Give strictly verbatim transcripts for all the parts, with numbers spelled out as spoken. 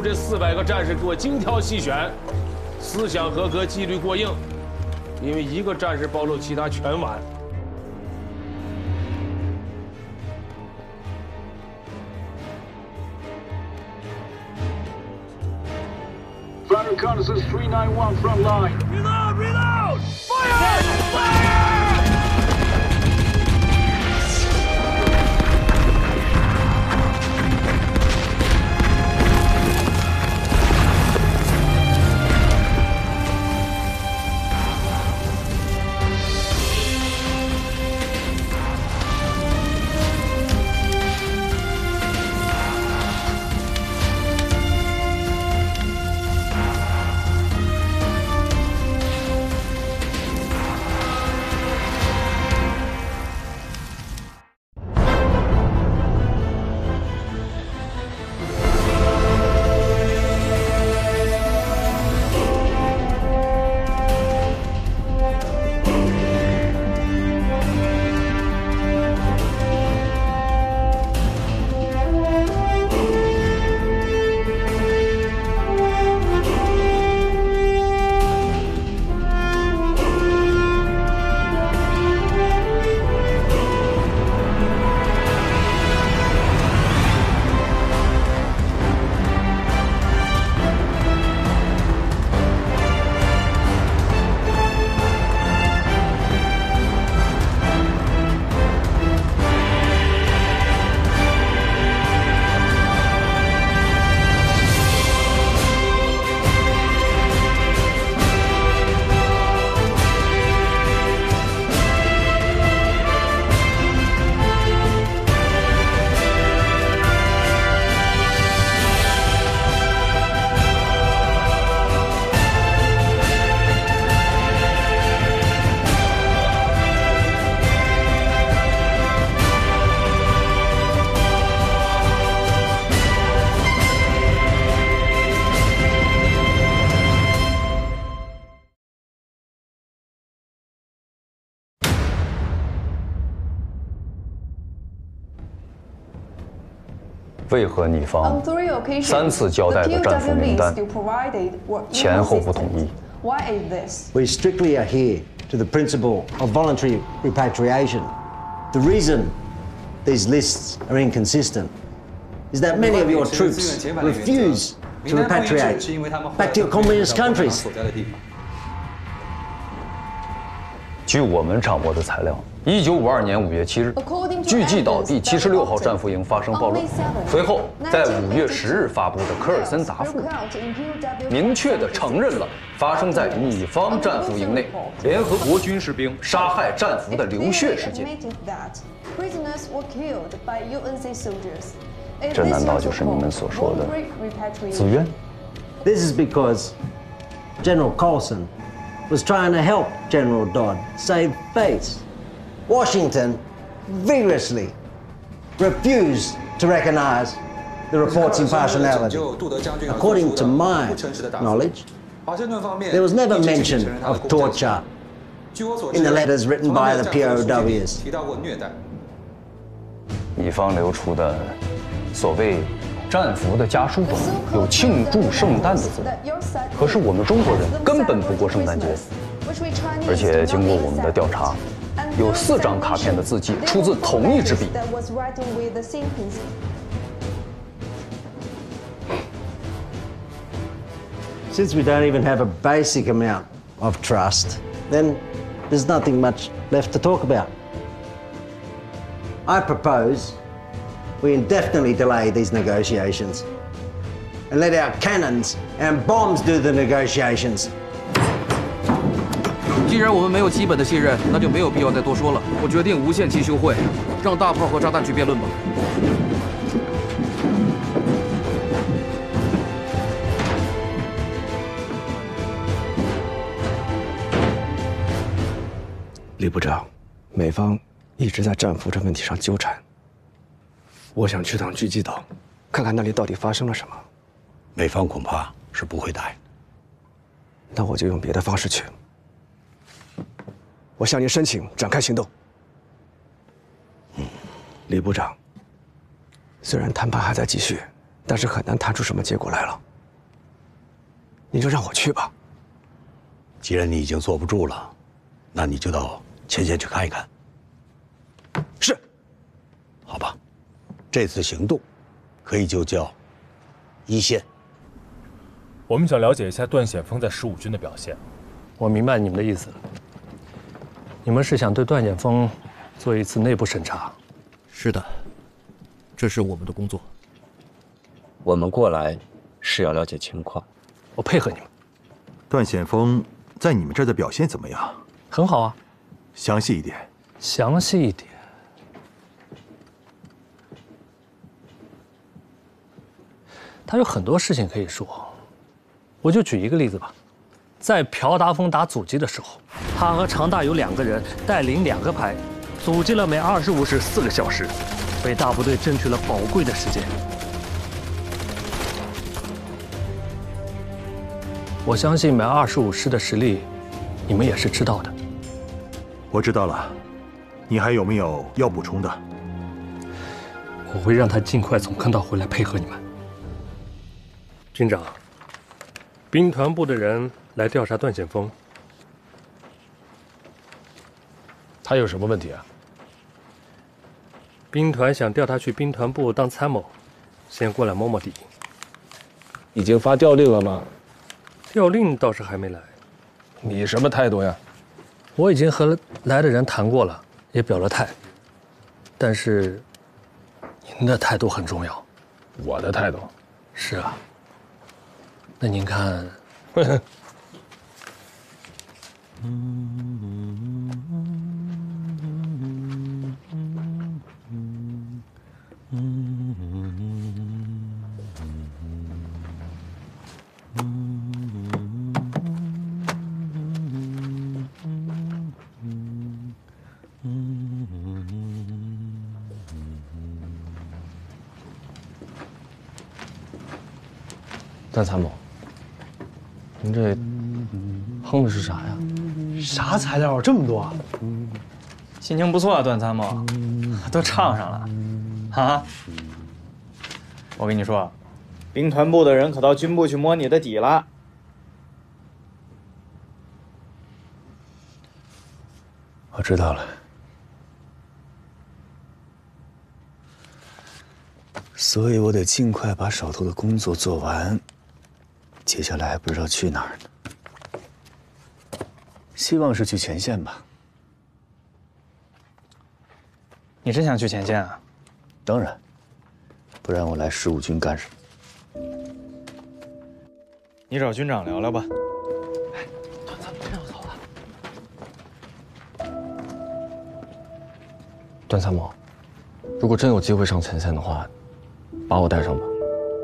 求这四百个战士给我精挑细选，思想合格，纪律过硬，因为一个战士暴露，其他全完。 Fire reconnaissance three nine one front line. Reload! Reload! Fire! Fire! 为何你方三次交代的战俘名单前后不统一？ We strictly adhere to the principle of voluntary repatriation. The reason these lists are inconsistent is that many of your troops refuse to repatriate back to your communist countries. 据我们掌握的材料，一九五二年五月七日，巨济岛第七十六号战俘营发生暴乱。随后，在五月十日发布的科尔森答复，明确地承认了发生在你方战俘营内联合国军士兵杀害战俘的流血事件。这难道就是你们所说的自愿 This is because General Colson was trying to help General Dodd save face. Washington vigorously refused to recognize the report's impartiality. According to my knowledge, there was never mention of torture in the letters written by the P O Ws. 你方流出的所谓战俘的家书中有庆祝圣诞的字，可是我们中国人根本不过圣诞节，而且经过我们的调查，有四张卡片的字迹出自同一支笔。 Since we don't even have a basic amount of trust, then there's nothing much left to talk about. I propose we indefinitely delay these negotiations and let our cannons and bombs do the negotiations. 既然我们没有基本的信任，那就没有必要再多说了。我决定无限期休会，让大炮和炸弹去辩论吧。 李部长，美方一直在战俘这问题上纠缠。我想去趟巨济岛，看看那里到底发生了什么。 美方恐怕是不会答应。 那我就用别的方式去。我向您申请展开行动。嗯，李部长，虽然谈判还在继续，但是很难谈出什么结果来了。 你就让我去吧。 既然你已经坐不住了，那你就到前线去看一看。 是。 好吧，这次行动可以就叫一线。 我们想了解一下段显锋在十五军的表现。 我明白你们的意思了，你们是想对段显锋做一次内部审查。 是的，这是我们的工作。 我们过来是要了解情况， 我配合你们。 段显锋在你们这儿的表现怎么样？ 很好啊。 详细一点。 详细一点。他有很多事情可以说，我就举一个例子吧。在朴达峰打阻击的时候，他和常大有两个人带领两个排，阻击了每二十五时四个小时，为大部队争取了宝贵的时间。我相信每二十五师的实力，你们也是知道的。 我知道了，你还有没有要补充的？ 我会让他尽快从坑道回来配合你们。军长，兵团部的人来调查段显锋， 他有什么问题啊？ 兵团想调他去兵团部当参谋，先过来摸摸底。 已经发调令了吗？ 调令倒是还没来。 你什么态度呀？ 我已经和来的人谈过了，也表了态。但是，您的态度很重要。 我的态度？ 是啊。那您看， 段参谋，您这哼的是啥呀？ 啥材料这么多？ 心情不错啊，段参谋，都唱上了，啊！我跟你说，兵团部的人可到军部去摸你的底了。 我知道了。 所以我得尽快把手头的工作做完，接下来还不知道去哪儿呢。希望是去前线吧。 你真想去前线啊？ 当然，不然我来十五军干什么？ 你找军长聊聊吧。 哎，段参谋真要走了。段参谋，如果真有机会上前线的话，把我带上吧。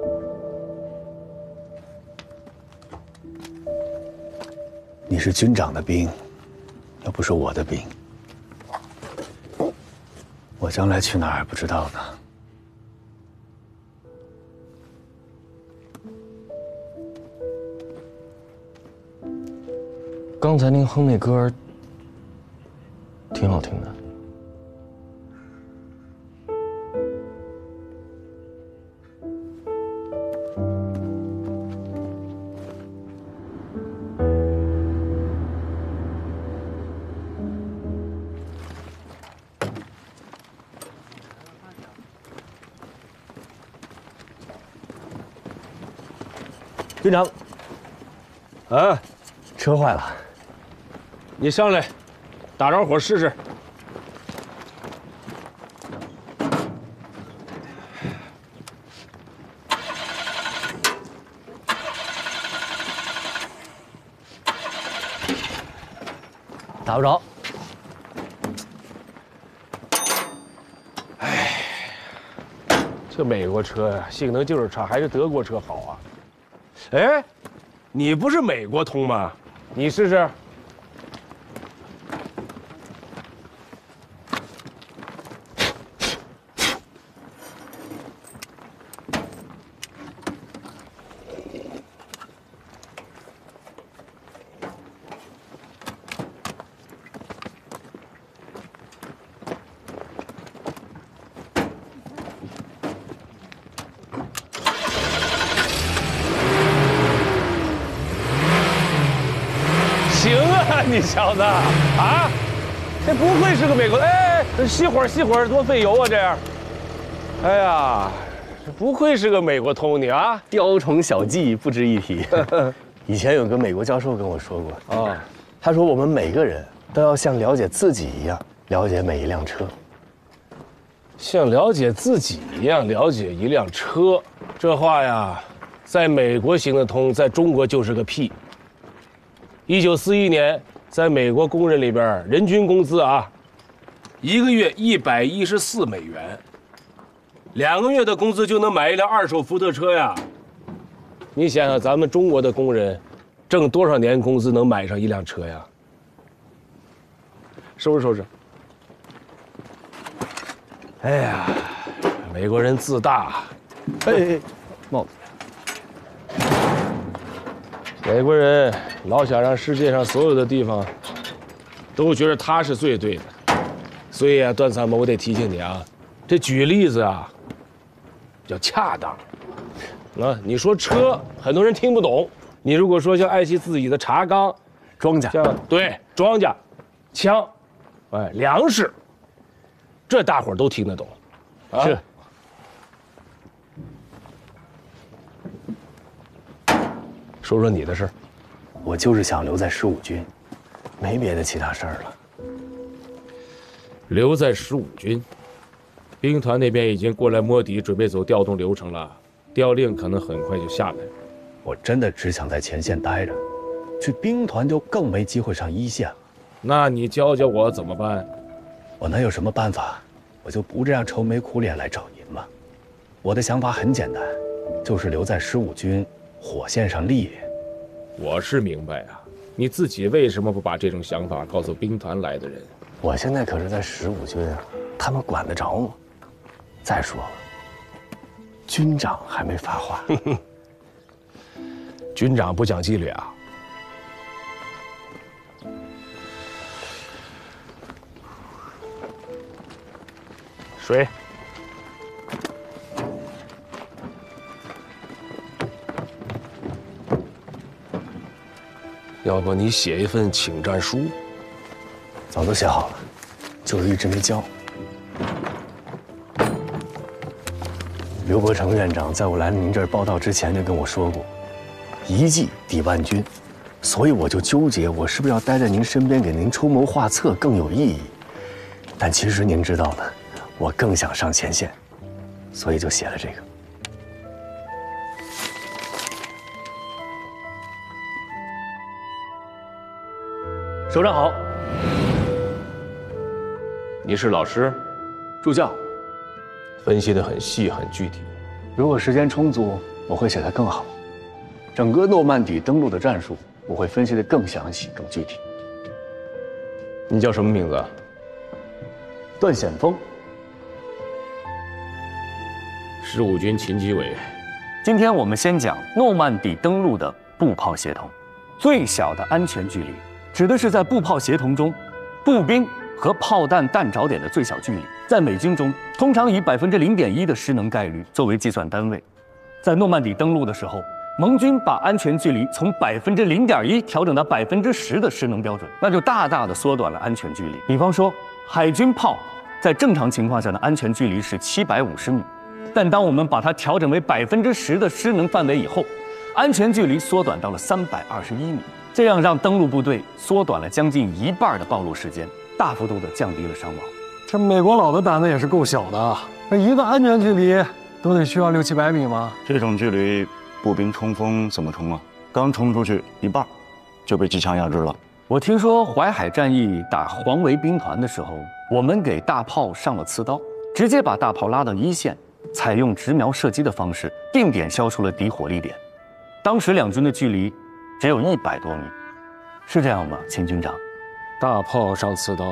你是军长的兵，又不是我的兵，我将来去哪儿还不知道呢。 刚才您哼那歌，挺好听的。 军长，啊， 车坏了， 你上来，打着火试试。 打不着。 哎，这美国车呀，性能就是差，还是德国车好啊。哎，你不是美国通吗？你试试。 呀，你小子啊，这不会是个美国？哎，熄火熄火，多费油啊！这样，哎呀，这不愧是个美国通你啊！ 雕虫小技不值一提。以前有个美国教授跟我说过啊，他说我们每个人都要像了解自己一样了解每一辆车， 像了解自己一样了解一辆车，这话呀，在美国行得通，在中国就是个屁。一九四一年，在美国工人里边，人均工资啊，一个月一百一十四美元，两个月的工资就能买一辆二手福特车呀。你想想，咱们中国的工人挣多少年工资能买上一辆车呀？收拾收拾。哎呀，美国人自大。 哎哎哎，帽子。 美国人老想让世界上所有的地方都觉得他是最对的，所以啊，段参谋，我得提醒你啊，这举例子啊要恰当。啊，你说车，很多人听不懂。你如果说像爱惜自己的茶缸、 庄稼， 像对庄稼、枪，哎，粮食，这大伙儿都听得懂。啊、 是。 说说你的事儿。 我就是想留在十五军，没别的其他事儿了。 留在十五军，兵团那边已经过来摸底，准备走调动流程了。调令可能很快就下来。 我真的只想在前线待着，去兵团就更没机会上一线了。 那你教教我怎么办？ 我能有什么办法？我就不这样愁眉苦脸来找您嘛。我的想法很简单，就是留在十五军火线上历练。 我是明白啊，你自己为什么不把这种想法告诉兵团来的人？ 我现在可是在十五军啊，他们管得着吗？再说了。军长还没发话， 军长不讲纪律啊！水，要不你写一份请战书？ 早都写好了，就是一直没交。刘伯承院长在我来您这儿报道之前就跟我说过，一计抵万军，所以我就纠结，我是不是要待在您身边给您出谋划策更有意义？但其实您知道的，我更想上前线，所以就写了这个。 首长好，你是老师， 助教。 分析得很细很具体， 如果时间充足，我会写得更好。整个诺曼底登陆的战术，我会分析得更详细、更具体。 你叫什么名字？ 段显峰。 十五军勤机委。 今天我们先讲诺曼底登陆的步炮协同。最小的安全距离，指的是在步炮协同中，步兵和炮弹弹着点的最小距离，在美军中通常以百分之零点一的失能概率作为计算单位。在诺曼底登陆的时候，盟军把安全距离从百分之零点一调整到百分之十的失能标准，那就大大的缩短了安全距离。比方说，海军炮在正常情况下的安全距离是七百五十米，但当我们把它调整为百分之十的失能范围以后，安全距离缩短到了三百二十一米，这样让登陆部队缩短了将近一半的暴露时间，大幅度的降低了伤亡。 这美国佬的胆子也是够小的，那一个安全距离都得需要六七百米吗？ 这种距离，步兵冲锋怎么冲啊？刚冲出去一半，就被机枪压制了。 我听说淮海战役打黄维兵团的时候，我们给大炮上了刺刀，直接把大炮拉到一线，采用直瞄射击的方式，定点消除了敌火力点。当时两军的距离只有一百多米，是这样吗，秦军长？ 大炮上刺刀，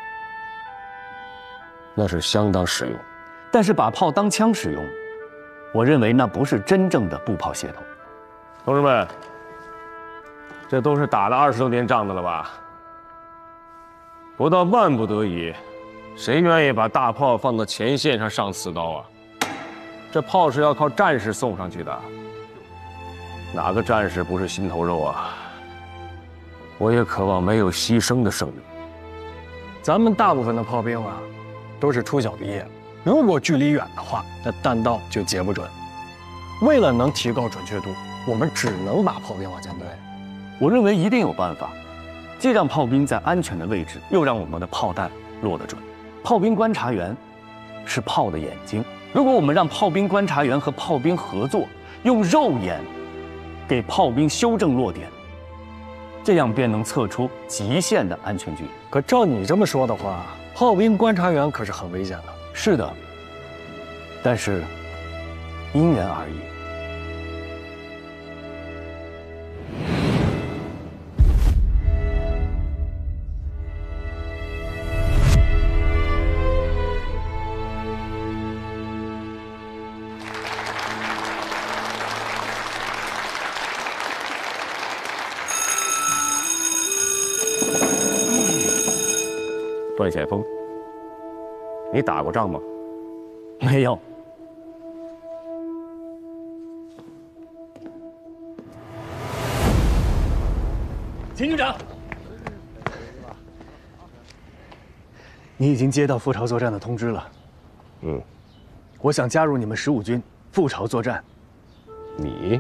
那是相当实用。 但是把炮当枪使用，我认为那不是真正的步炮协同。 同志们，这都是打了二十多年仗的了吧？不到万不得已，谁愿意把大炮放到前线上上刺刀啊？这炮是要靠战士送上去的，哪个战士不是心头肉啊？ 我也渴望没有牺牲的胜利。 咱们大部分的炮兵啊，都是初小毕业，如果距离远的话，那弹道就截不准。为了能提高准确度，我们只能把炮兵往前推。 我认为一定有办法，既让炮兵在安全的位置，又让我们的炮弹落得准。炮兵观察员是炮的眼睛，如果我们让炮兵观察员和炮兵合作，用肉眼给炮兵修正落点，这样便能测出极限的安全距离。 可照你这么说的话，炮兵观察员可是很危险的。 是的，但是因人而异。段显峰，你打过仗吗？ 没有。 秦军长，你已经接到赴朝作战的通知了。 嗯， 我想加入你们十五军赴朝作战。 你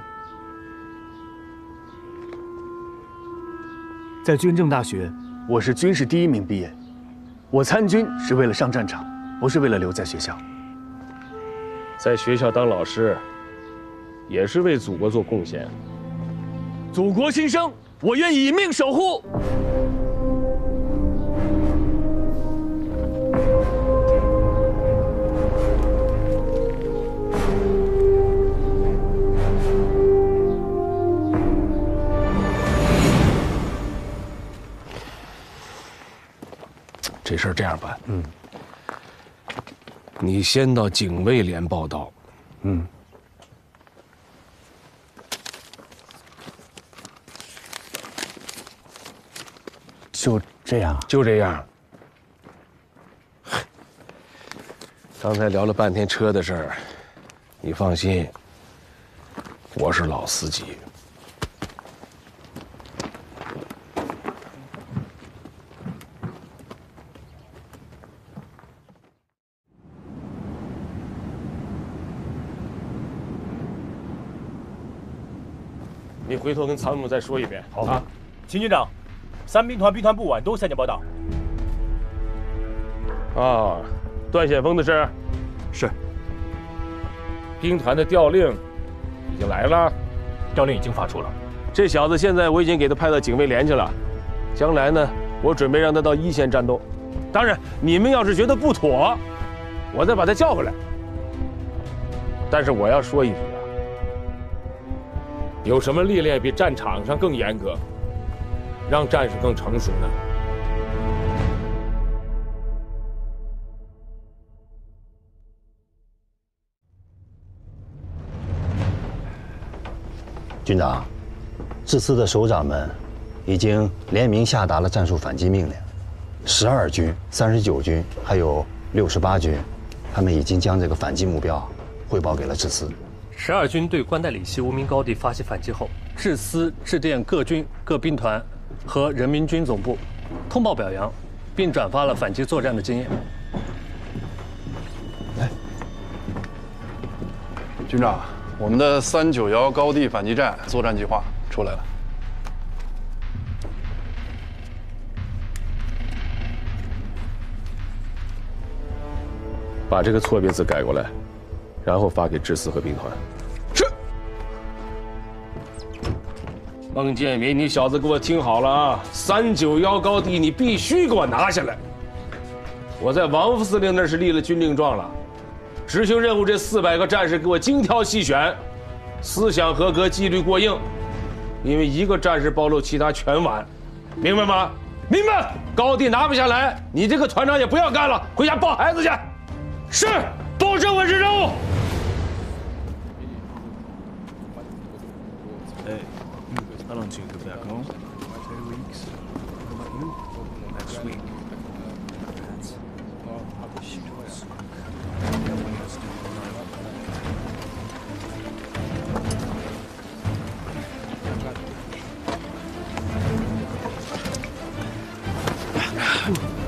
在军政大学，我是军事第一名毕业。我参军是为了上战场，不是为了留在学校。 在学校当老师，也是为祖国做贡献。 祖国新生，我愿以命守护。 这事儿这样办，嗯，你先到警卫连报道， 嗯，就这样， 就这样。刚才聊了半天车的事儿，你放心，我是老司机。你回头跟参谋再说一遍。好啊， 秦军长，三兵团兵团部晚都向前报道。 啊，段显峰的事是。 兵团的调令已经来了， 调令已经发出了。 这小子现在我已经给他派到警卫连去了，将来呢，我准备让他到一线战斗。当然，你们要是觉得不妥，我再把他叫回来。但是我要说一句。 有什么历练比战场上更严格，让战士更成熟呢？ 军长，自私的首长们已经联名下达了战术反击命令。十二军、三十九军还有六十八军，他们已经将这个反击目标汇报给了志司。 十二军对关代理系无名高地发起反击后，志司致电各军、各兵团和人民军总部，通报表扬，并转发了反击作战的经验。 来，军长，我们的三九幺高地反击战作战计划出来了。 把这个错别字改过来，然后发给志司和兵团。是。孟建民，你小子给我听好了啊！三九幺高地你必须给我拿下来。我在王副司令那是立了军令状了，执行任务这四百个战士给我精挑细选，思想合格，纪律过硬。因为一个战士暴露，其他全完，明白吗？明白。高地拿不下来，你这个团长也不要干了，回家抱孩子去。是，保证完成任务。 Hey, how long till you go back home? Two weeks. How about you? Next week.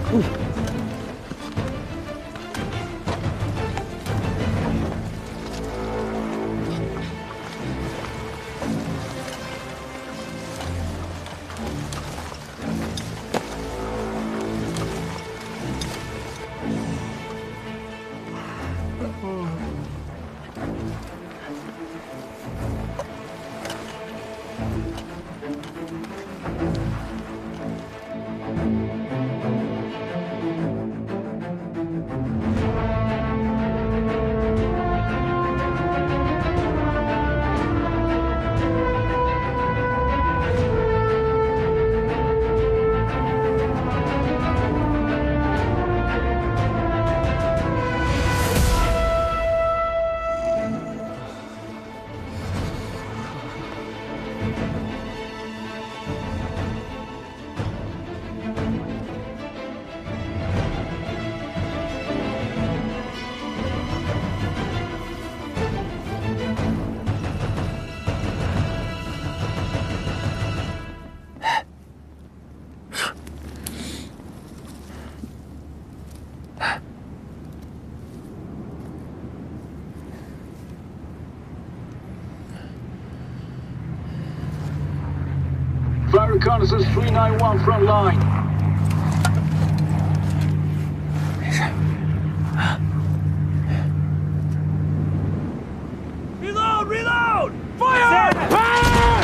Fire reconnaissance three nine one front line. Reload! Reload! Fire! Fire!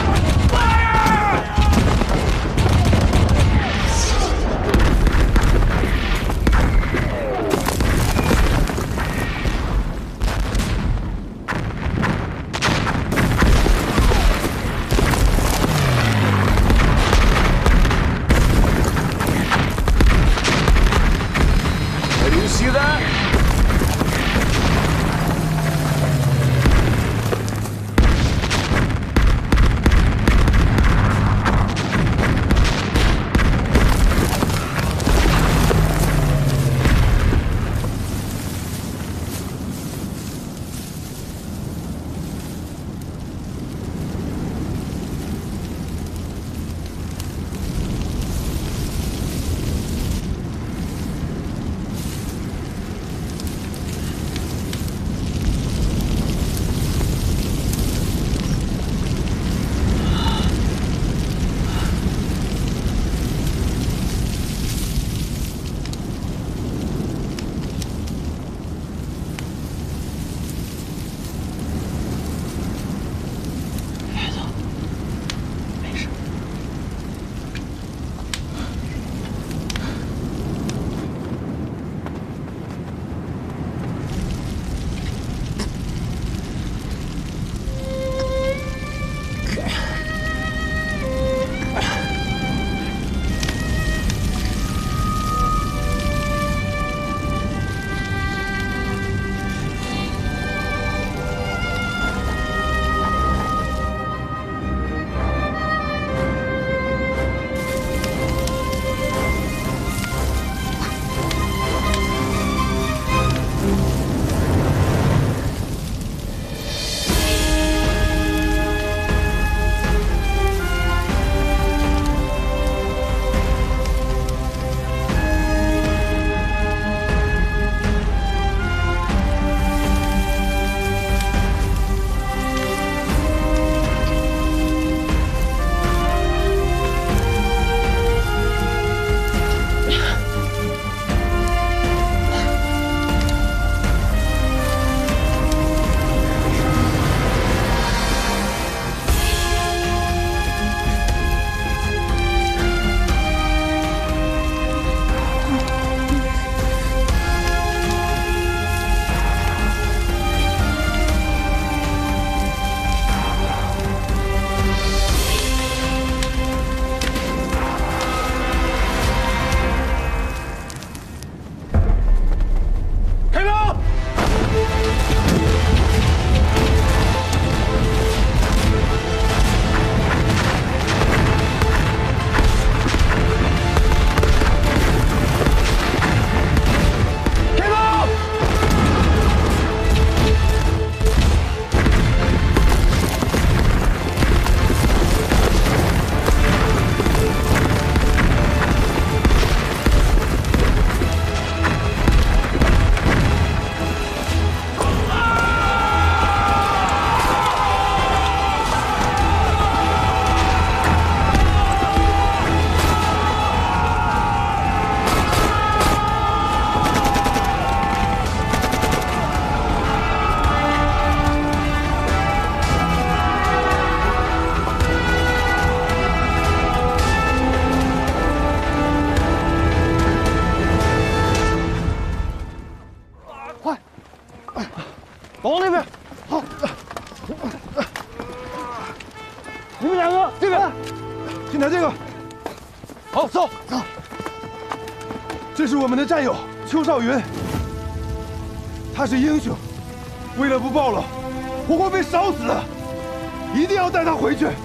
啊！先拿这个。好，走走。这是我们的战友邱少云，他是英雄，为了不暴露，活活被烧死了，一定要带他回去。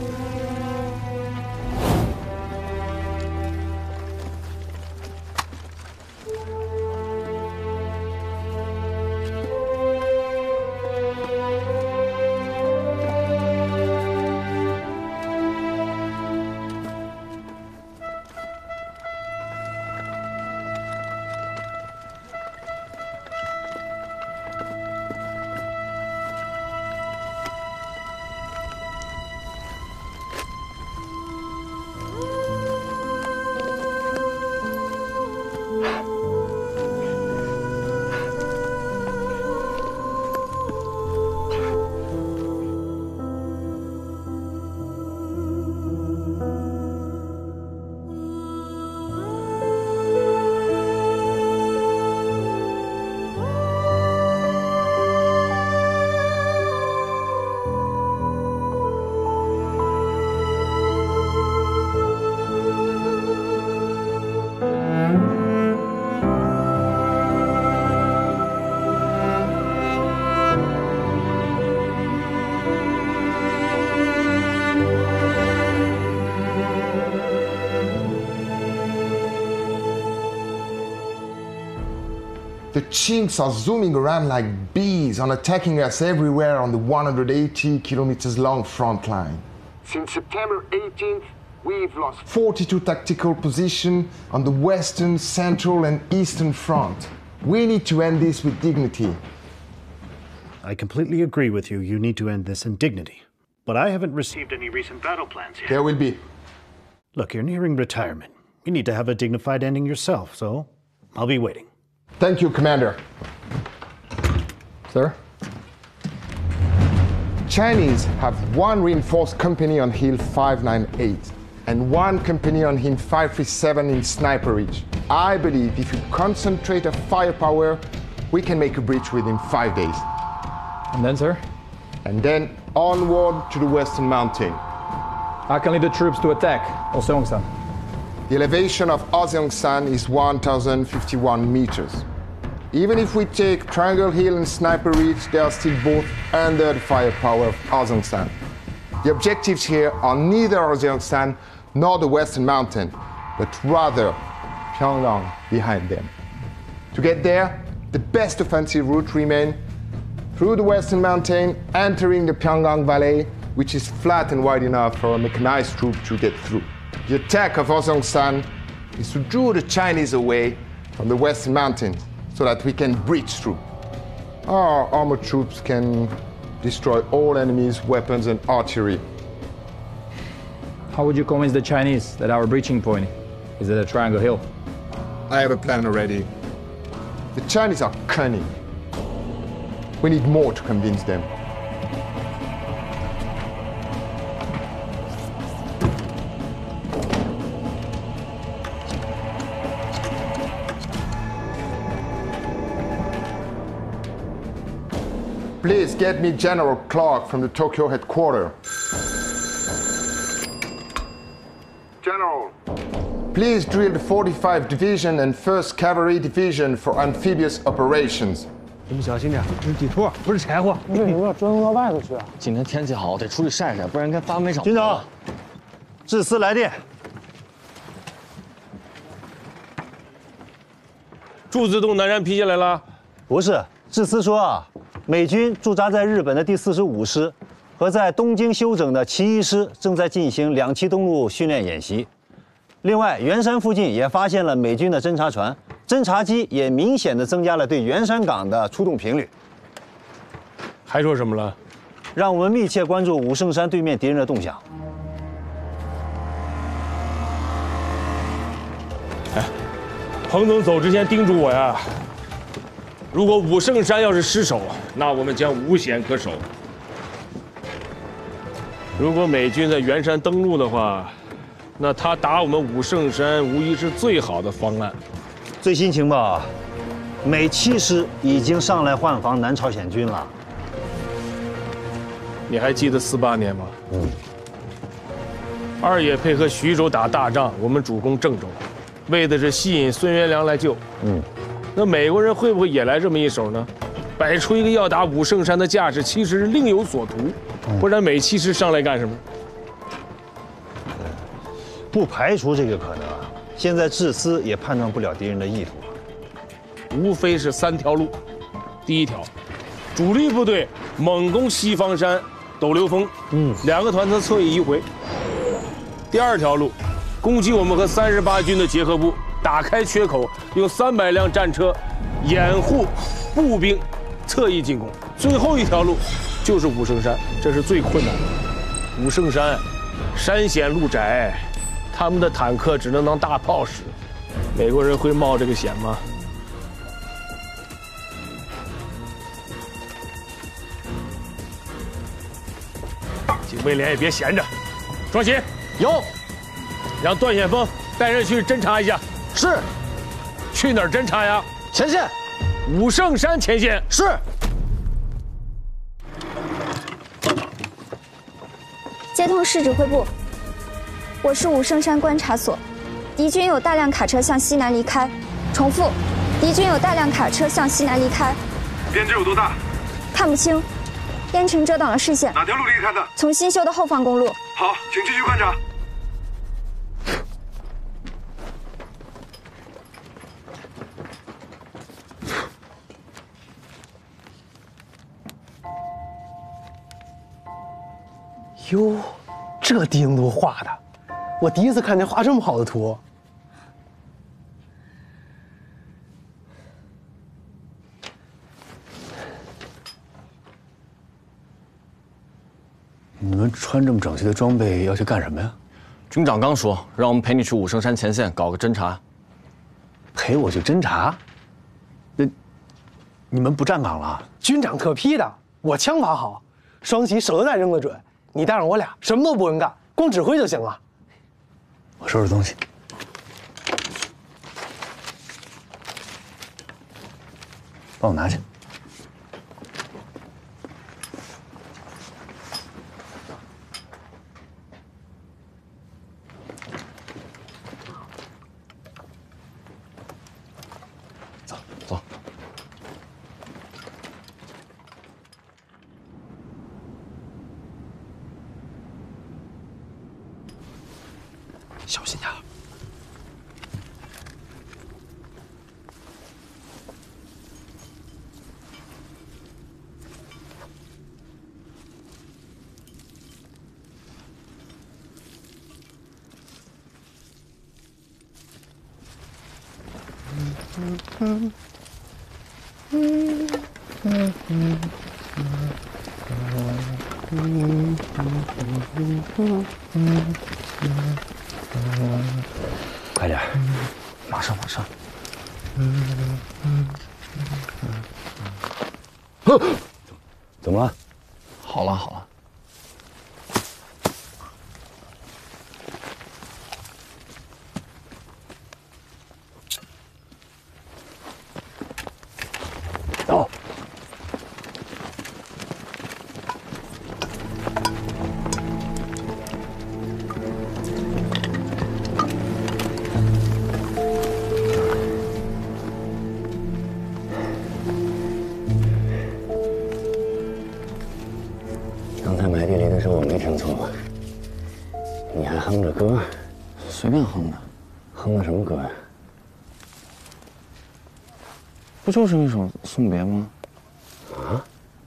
The Chinks are zooming around like bees and attacking us everywhere on the one hundred eighty kilometers long front line. Since September eighteenth, we've lost forty-two tactical positions on the western, central, and eastern front. We need to end this with dignity. I completely agree with you. You need to end this in dignity. But I haven't received any recent battle plans yet. There will be. Look, you're nearing retirement. You need to have a dignified ending yourself, so I'll be waiting. Thank you, Commander. Sir? Chinese have one reinforced company on Hill five ninety-eight and one company on Hill five thirty-seven in Sniper Ridge. I believe if you concentrate our firepower, we can make a breach within five days. And then, sir? And then onward to the Western Mountain. I can lead the troops to attack Oseongsan. The elevation of Oseongsan is one thousand fifty-one meters. Even if we take Triangle Hill and Sniper Ridge, they are still both under the firepower of Oseongsan. The objectives here are neither Oseongsan nor the Western Mountain, but rather Pyongyang behind them. To get there, the best offensive route remains through the Western Mountain, entering the Pyongyang Valley, which is flat and wide enough for a mechanized troop to get through. The attack of Oseongsan is to draw the Chinese away from the Western Mountains so that we can breach through. Our armored troops can destroy all enemies' weapons and artillery. How would you convince the Chinese that our breaching point is at a Triangle Hill? I have a plan already. The Chinese are cunning. We need more to convince them. Please get me General Clark from the Tokyo headquarters. General. Please drill the forty-fifth Division and first Cavalry Division for amphibious operations. 你们小心点，这是地图，不是柴火。为什么要专门到外头去啊？ 今天天气好，得出去晒晒，不然该发霉少。 军长，致司来电。 驻自动南山批下来了？ 不是，致司说啊，美军驻扎在日本的第四十五师和在东京休整的其一师正在进行两栖登陆训练演习。另外，圆山附近也发现了美军的侦察船。 侦察机也明显的增加了对圆山港的出动频率。 还说什么了？ 让我们密切关注武圣山对面敌人的动向。 哎，彭总走之前叮嘱我呀，如果武圣山要是失守，那我们将无险可守。如果美军在圆山登陆的话，那他打我们武圣山无疑是最好的方案。 最新情报啊，美七师已经上来换防南朝鲜军了。 你还记得四八年吗？ 嗯。 二爷配合徐州打大仗，我们主攻郑州，为的是吸引孙元良来救。嗯，那美国人会不会也来这么一手呢？摆出一个要打武圣山的架势，其实是另有所图，不然美其实上来干什么？ 不排除这个可能啊。现在智思也判断不了敌人的意图。 无非是三条路，第一条，主力部队猛攻西方山、斗流峰，嗯，两个团侧侧翼迂回。第二条路，攻击我们和三十八军的结合部，打开缺口，用三百辆战车掩护步兵侧翼进攻。最后一条路就是武圣山，这是最困难的。武圣山山险路窄，他们的坦克只能当大炮使，美国人会冒这个险吗？ 警卫连也别闲着，装鞋有，让段显峰带人去侦查一下。是，去哪儿侦查呀？前线，武圣山前线。是。 接通市指挥部，我是武圣山观察所，敌军有大量卡车向西南离开。重复，敌军有大量卡车向西南离开。 编制有多大？ 看不清。 烟尘遮挡了视线。 哪条路离开的？ 从新修的后方公路。 好，请继续观察。 哟，这地形图画的，我第一次看见画这么好的图。 你们穿这么整齐的装备要去干什么呀？ 军长刚说让我们陪你去武圣山前线搞个侦查。 陪我去侦查？那你们不站岗了？ 军长特批的，我枪法好，双旗手榴弹扔得准。你带上我俩，什么都不用干，光指挥就行了。 我收拾东西。帮我拿去。 小心点。 快点， 马上马上。 怎么了？ 好了好了。 走。 刚才埋地雷的时候我没听错吧？你还哼着歌， 随便哼的。 哼的什么歌呀？ 不就是一首《送别》吗？ 啊？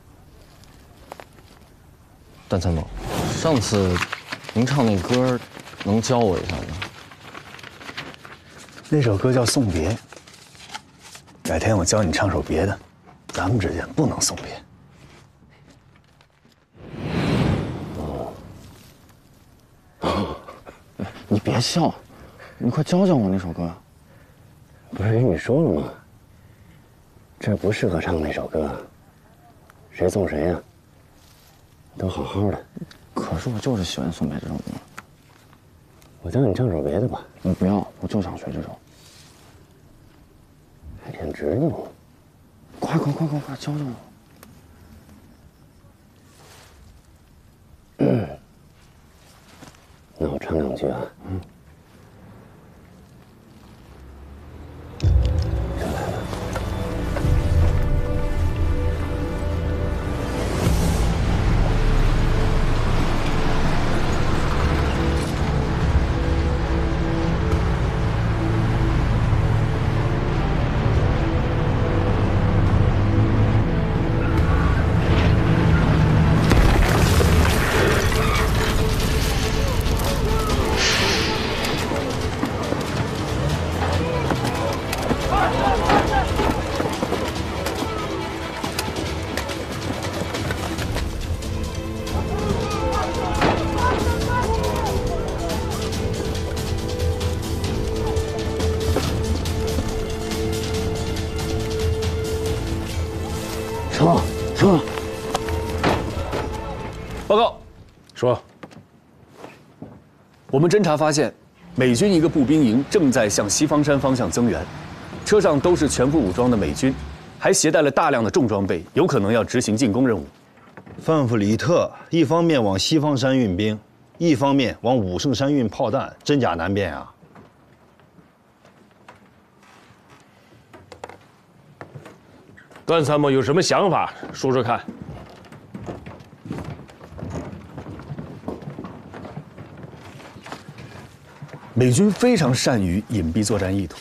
段参谋，上次您唱那歌，能教我一下吗？ 那首歌叫《送别》，改天我教你唱首别的，咱们之间不能送别。 你别笑，你快教教我那首歌。 不是跟你说了吗？这不适合唱那首歌，谁送谁呀？都好好的。 可是我就是喜欢送别这首歌。 我教你唱首别的吧。 我不要，我就想学这首。 还挺执拗。 快快快快快，教教我。 嗯。那我唱讲两句啊。嗯。上来了。 说说， 报告，说， 我们侦查发现，美军一个步兵营正在向西方山方向增援，车上都是全副武装的美军，还携带了大量的重装备，有可能要执行进攻任务。 范弗里特一方面往西方山运兵，一方面往武圣山运炮弹，真假难辨啊！ 段参谋有什么想法，说说看。 美军非常善于隐蔽作战意图。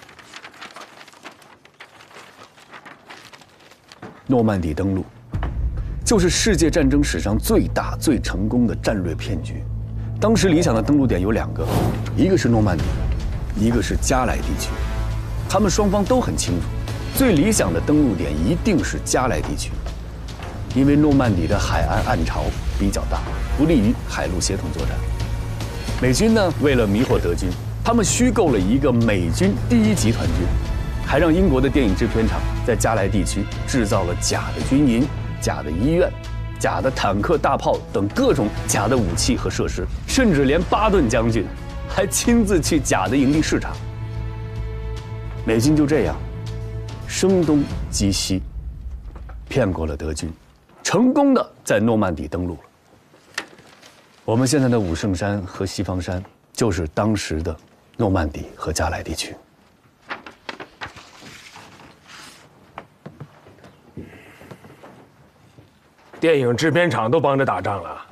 诺曼底登陆，就是世界战争史上最大、最成功的战略骗局。当时理想的登陆点有两个，一个是诺曼底，一个是加莱地区。他们双方都很清楚。 最理想的登陆点一定是加莱地区，因为诺曼底的海岸岸潮比较大，不利于海陆协同作战。美军呢，为了迷惑德军，他们虚构了一个美军第一集团军，还让英国的电影制片厂在加莱地区制造了假的军营、假的医院、假的坦克、大炮等各种假的武器和设施，甚至连巴顿将军还亲自去假的营地视察。美军就这样。 声东击西，骗过了德军，成功的在诺曼底登陆了。我们现在的武圣山和西方山，就是当时的诺曼底和加莱地区。 电影制片厂都帮着打仗了，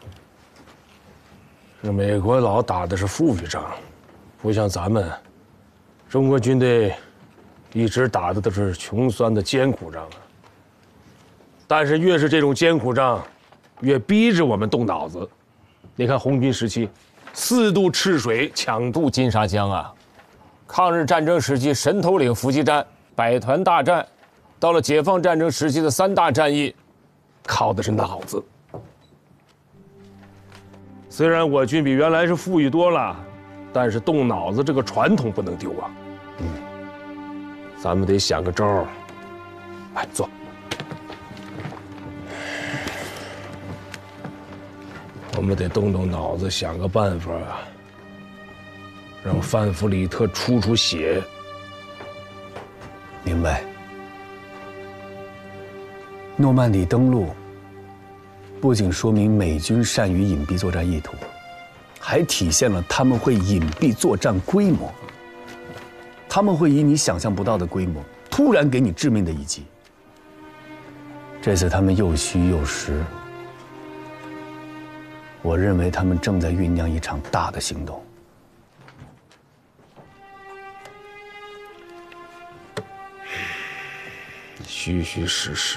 这美国佬打的是富裕仗，不像咱们，中国军队。 一直打的都是穷酸的艰苦仗啊！但是越是这种艰苦仗，越逼着我们动脑子。你看红军时期，四渡赤水，抢渡金沙江啊；抗日战争时期神头岭伏击战、百团大战，到了解放战争时期的三大战役，靠的是脑子。虽然我军比原来是富裕多了，但是动脑子这个传统不能丢啊。嗯。 咱们得想个招儿，来坐。我们得动动脑子，想个办法，让范弗里特出出血。 明白。诺曼底登陆不仅说明美军善于隐蔽作战意图，还体现了他们会隐蔽作战规模。 他们会以你想象不到的规模，突然给你致命的一击。这次他们又虚又实，我认为他们正在酝酿一场大的行动。 虚虚实实，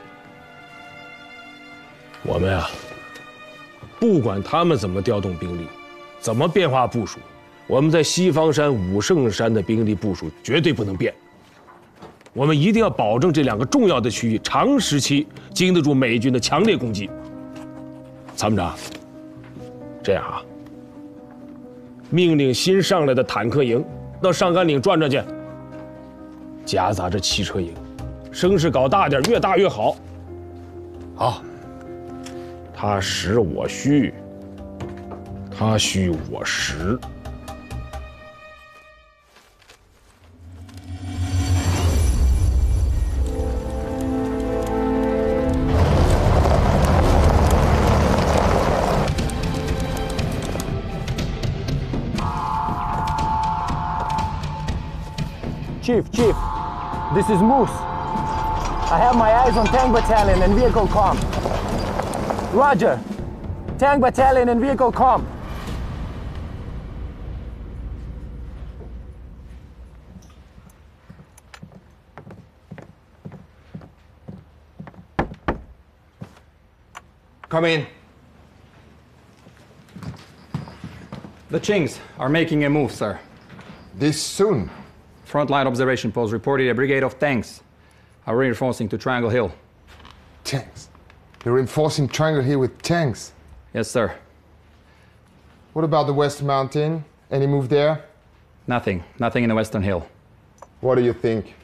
我们呀，不管他们怎么调动兵力，怎么变化部署。 我们在西方山、武圣山的兵力部署绝对不能变。我们一定要保证这两个重要的区域长时期经得住美军的强烈攻击。参谋长，这样啊，命令新上来的坦克营到上甘岭转转去，夹杂着汽车营，声势搞大点，越大越好。好，他实我虚，他虚我实。 Chief, Chief, this is Moose. I have my eyes on Tank Battalion and vehicle comm. Roger. Tank Battalion and vehicle comm. Come in. The Chinks are making a move, sir. This soon? Frontline observation post reported a brigade of tanks are reinforcing to Triangle Hill. Tanks? You're reinforcing Triangle Hill with tanks? Yes, sir. What about the West Mountain? Any move there? Nothing. Nothing in the Western Hill. What do you think?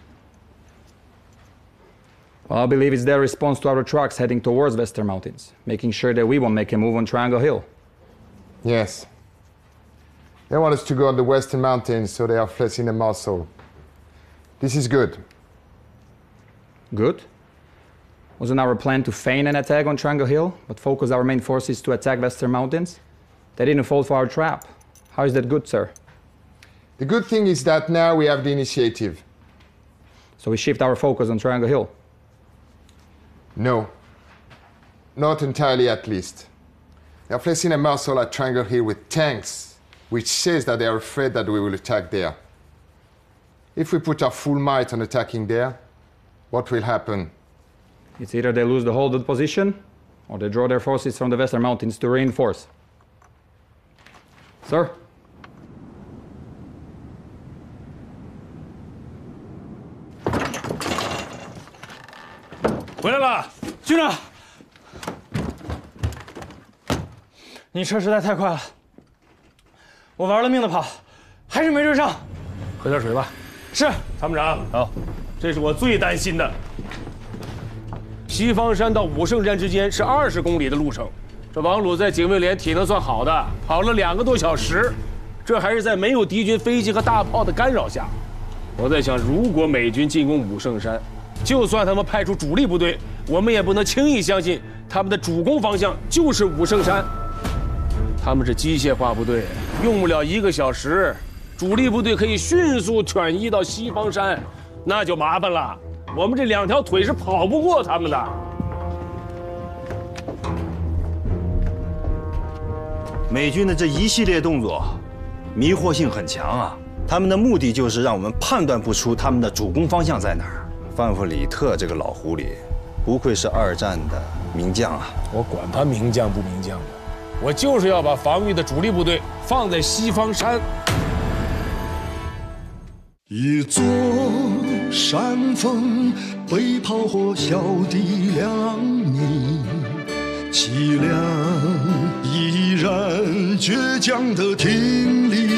Well, I believe it's their response to our trucks heading towards Western Mountains, making sure that we won't make a move on Triangle Hill. Yes. They want us to go on the Western Mountains, so they are flexing the muscle. This is good. Good? Wasn't our plan to feign an attack on Triangle Hill, but focus our main forces to attack Western Mountains? They didn't fall for our trap. How is that good, sir? The good thing is that now we have the initiative. So we shift our focus on Triangle Hill? No. Not entirely, at least. They are placing a muscle at Triangle Hill with tanks, which says that they are afraid that we will attack there. If we put our full might on attacking there, what will happen? It's either they lose the hold of the position, or they draw their forces from the Western Mountains to reinforce. Sir? 回来了，军长。你车实在太快了，我玩了命的跑，还是没追上。 喝点水吧。 是， 参谋长。好，这是我最担心的。西方山到武圣山之间是二十公里的路程，这王鲁在警卫连体能算好的，跑了两个多小时，这还是在没有敌军飞机和大炮的干扰下。我在想，如果美军进攻武圣山， 就算他们派出主力部队，我们也不能轻易相信他们的主攻方向就是武圣山。他们是机械化部队，用不了一个小时，主力部队可以迅速转移到西方山，那就麻烦了。我们这两条腿是跑不过他们的。 美军的这一系列动作，迷惑性很强啊！他们的目的就是让我们判断不出他们的主攻方向在哪儿。 范弗里特这个老狐狸，不愧是二战的名将啊！ 我管他名将不名将的，我就是要把防御的主力部队放在西方山。 一座山峰被炮火小地两米，凄凉依然倔强的挺立，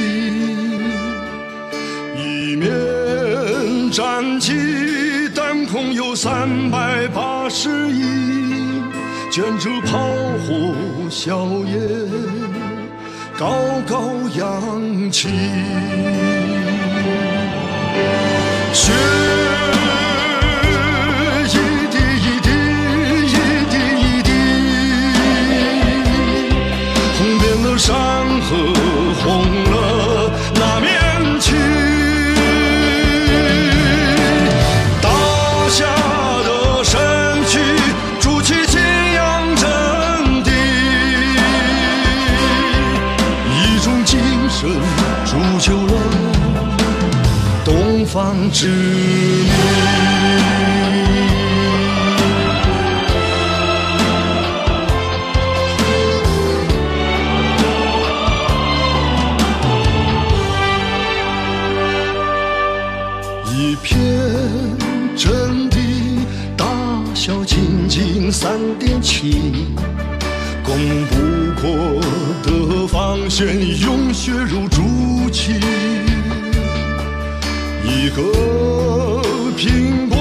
一面战旗。 弹孔有三百八十一，卷着炮火硝烟，高高扬起。血一滴一滴，一滴一滴，红遍了山河，红了那面旗。 下的身躯，筑起信仰阵地，一种精神铸就了东方之谜。一片真。 小仅仅三点七，攻不过的防线，用血肉筑起一个平。